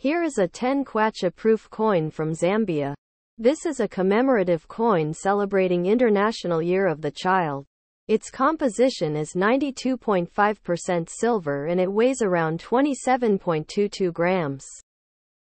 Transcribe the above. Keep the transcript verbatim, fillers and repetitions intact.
Here is a ten Kwacha proof coin from Zambia. This is a commemorative coin celebrating International Year of the Child. Its composition is ninety-two point five percent silver and it weighs around twenty-seven point two two grams.